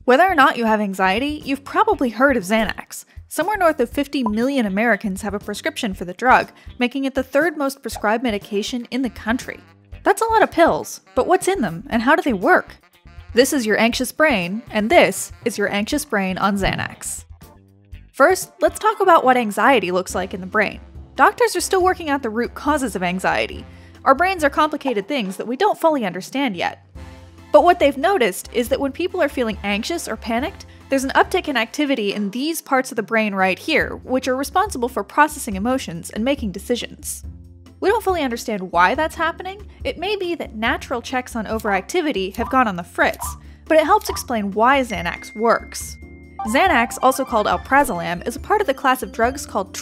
Whether or not you have anxiety, you've probably heard of Xanax. Somewhere north of 50 million Americans have a prescription for the drug, making it the third most prescribed medication in the country. That's a lot of pills, but what's in them and how do they work? This is Your Anxious Brain, and this is Your Anxious Brain on Xanax. First, let's talk about what anxiety looks like in the brain. Doctors are still working out the root causes of anxiety. Our brains are complicated things that we don't fully understand yet. But what they've noticed is that when people are feeling anxious or panicked, there's an uptick in activity in these parts of the brain right here, which are responsible for processing emotions and making decisions. We don't fully understand why that's happening. It may be that natural checks on overactivity have gone on the fritz, but it helps explain why Xanax works. Xanax, also called alprazolam, is a part of the class of drugs called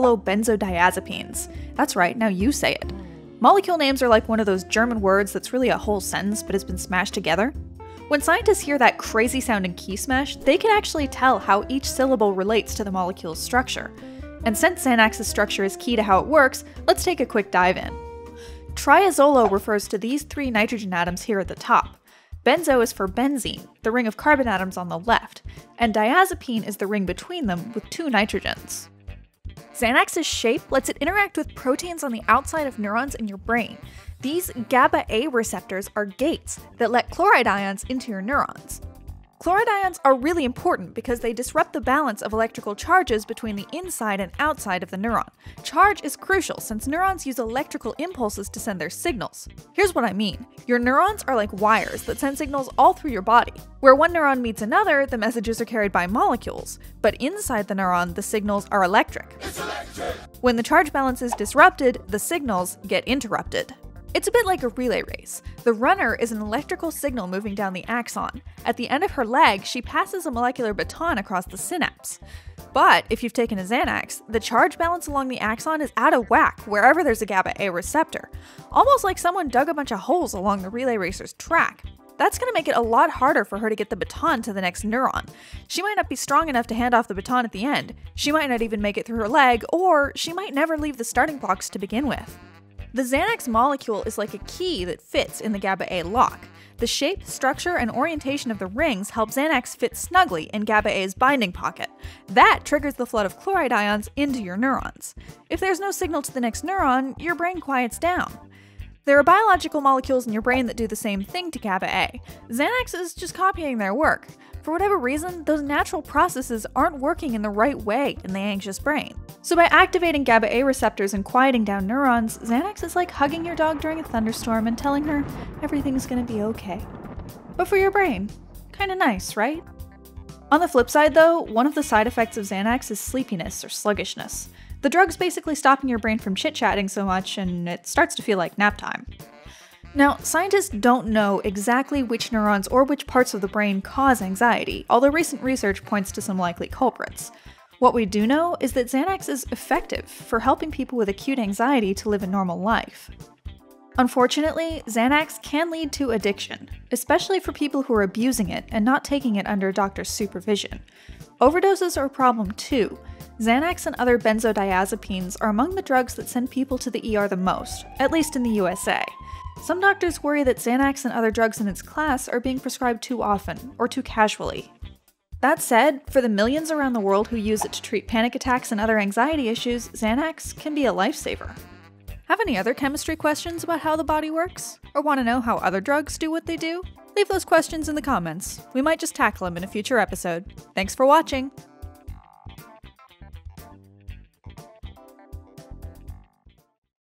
triazolobenzodiazepines. That's right, now you say it. Molecule names are like one of those German words that's really a whole sentence but has been smashed together. When scientists hear that crazy sounding key smash, they can actually tell how each syllable relates to the molecule's structure. And since Xanax's structure is key to how it works, let's take a quick dive in. Triazolo refers to these three nitrogen atoms here at the top. Benzo is for benzene, the ring of carbon atoms on the left, and diazepine is the ring between them with two nitrogens. Xanax's shape lets it interact with proteins on the outside of neurons in your brain. These gaba-a receptors are gates that let chloride ions into your neurons. Chloride ions are really important because they disrupt the balance of electrical charges between the inside and outside of the neuron. Charge is crucial since neurons use electrical impulses to send their signals. Here's what I mean. Your neurons are like wires that send signals all through your body. Where one neuron meets another, the messages are carried by molecules, but inside the neuron, the signals are electric. It's electric! When the charge balance is disrupted, the signals get interrupted. It's a bit like a relay race. The runner is an electrical signal moving down the axon. At the end of her leg, she passes a molecular baton across the synapse. But if you've taken a Xanax, the charge balance along the axon is out of whack wherever there's a GABA-A receptor. Almost like someone dug a bunch of holes along the relay racer's track. That's going to make it a lot harder for her to get the baton to the next neuron. She might not be strong enough to hand off the baton at the end, she might not even make it through her leg, or she might never leave the starting blocks to begin with. The Xanax molecule is like a key that fits in the GABA-A lock. The shape, structure, and orientation of the rings help Xanax fit snugly in GABA-A's binding pocket. That triggers the flood of chloride ions into your neurons. If there's no signal to the next neuron, your brain quiets down. There are biological molecules in your brain that do the same thing to GABA-A. Xanax is just copying their work. For whatever reason, those natural processes aren't working in the right way in the anxious brain. So by activating GABA-A receptors and quieting down neurons, Xanax is like hugging your dog during a thunderstorm and telling her everything's gonna be okay. But for your brain, kinda nice, right? On the flip side though, one of the side effects of Xanax is sleepiness or sluggishness. The drug's basically stopping your brain from chit-chatting so much and it starts to feel like nap time. Now, scientists don't know exactly which neurons or which parts of the brain cause anxiety, although recent research points to some likely culprits. What we do know is that Xanax is effective for helping people with acute anxiety to live a normal life. Unfortunately, Xanax can lead to addiction, especially for people who are abusing it and not taking it under a doctor's supervision. Overdoses are a problem too. Xanax and other benzodiazepines are among the drugs that send people to the ER the most, at least in the USA. Some doctors worry that Xanax and other drugs in its class are being prescribed too often, or too casually. That said, for the millions around the world who use it to treat panic attacks and other anxiety issues, Xanax can be a lifesaver. Have any other chemistry questions about how the body works? Or want to know how other drugs do what they do? Leave those questions in the comments. We might just tackle them in a future episode. Thanks for watching!